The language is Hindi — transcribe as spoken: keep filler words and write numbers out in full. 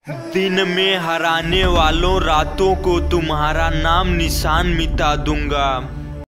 दिन में हराने वालों रातों को तुम्हारा नाम निशान मिटा दूंगा।